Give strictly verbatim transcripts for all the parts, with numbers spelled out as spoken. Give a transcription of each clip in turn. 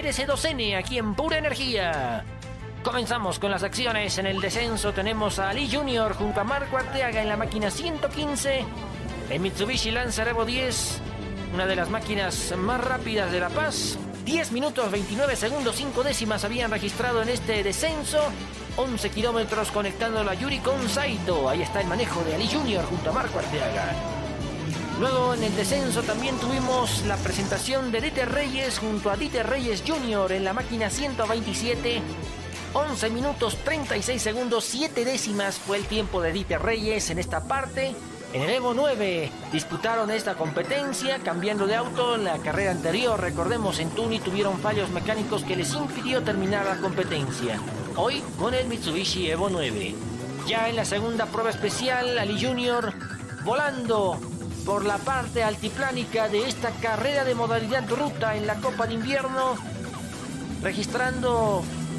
R C dos N aquí en Pura Energía. Comenzamos con las acciones. En el descenso tenemos a Ali Junior junto a Marco Arteaga en la máquina ciento quince. El Mitsubishi Lancer Evo diez, una de las máquinas más rápidas de La Paz. diez minutos veintinueve segundos cinco décimas habían registrado en este descenso. once kilómetros conectando la Yuri con Saito. Ahí está el manejo de Ali Junior junto a Marco Arteaga. Luego en el descenso también tuvimos la presentación de Dieter Reyes junto a Dieter Reyes Junior en la máquina ciento veintisiete. once minutos treinta y seis segundos siete décimas fue el tiempo de Dieter Reyes en esta parte. En el Evo nueve disputaron esta competencia cambiando de auto. En la carrera anterior, recordemos, en Tuni tuvieron fallos mecánicos que les impidió terminar la competencia. Hoy con el Mitsubishi Evo nueve. Ya en la segunda prueba especial, Ali Junior volando por la parte altiplánica de esta carrera de modalidad ruta en la Copa de Invierno, registrando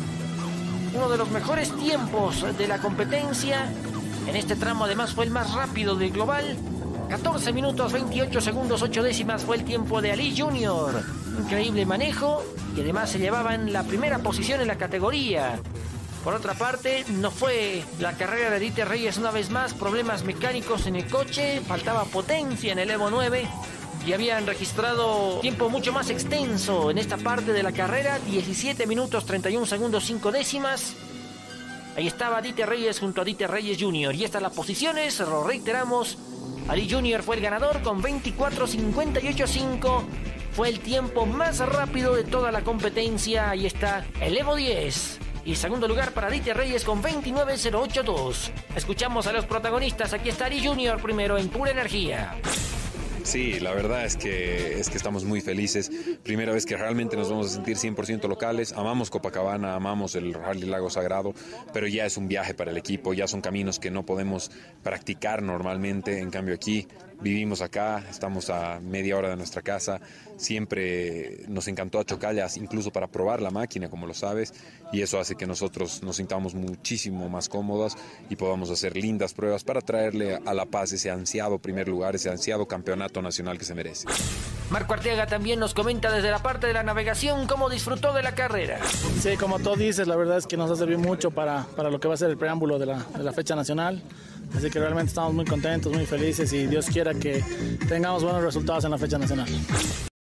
uno de los mejores tiempos de la competencia. En este tramo además fue el más rápido del global. catorce minutos veintiocho segundos ocho décimas fue el tiempo de Ali Junior. Increíble manejo y además se llevaba en la primera posición en la categoría. Por otra parte, no fue la carrera de Dieter Reyes una vez más. Problemas mecánicos en el coche, faltaba potencia en el Evo nueve y habían registrado tiempo mucho más extenso en esta parte de la carrera. diecisiete minutos treinta y uno segundos cinco décimas. Ahí estaba Dieter Reyes junto a Dieter Reyes Junior. Y estas las posiciones, lo reiteramos. Ali Junior fue el ganador con veinticuatro cincuenta y ocho cinco. Fue el tiempo más rápido de toda la competencia. Ahí está el Evo diez. Y segundo lugar para Dieter Reyes con veintinueve cero ochenta y dos. Escuchamos a los protagonistas. Aquí está Ali Junior primero en Pura Energía. Sí, la verdad es que, es que estamos muy felices. Primera vez que realmente nos vamos a sentir cien por ciento locales. Amamos Copacabana, amamos el Rally Lago Sagrado, pero ya es un viaje para el equipo, ya son caminos que no podemos practicar normalmente. En cambio aquí, vivimos acá, estamos a media hora de nuestra casa. Siempre nos encantó a Chocallas, incluso para probar la máquina, como lo sabes, y eso hace que nosotros nos sintamos muchísimo más cómodos y podamos hacer lindas pruebas para traerle a La Paz ese ansiado primer lugar, ese ansiado campeonato nacional que se merece. Marco Arteaga también nos comenta desde la parte de la navegación cómo disfrutó de la carrera. Sí, como tú dices, la verdad es que nos ha servido mucho para, para lo que va a ser el preámbulo de la, de la fecha nacional. Así que realmente estamos muy contentos, muy felices y Dios quiera que tengamos buenos resultados en la fecha nacional.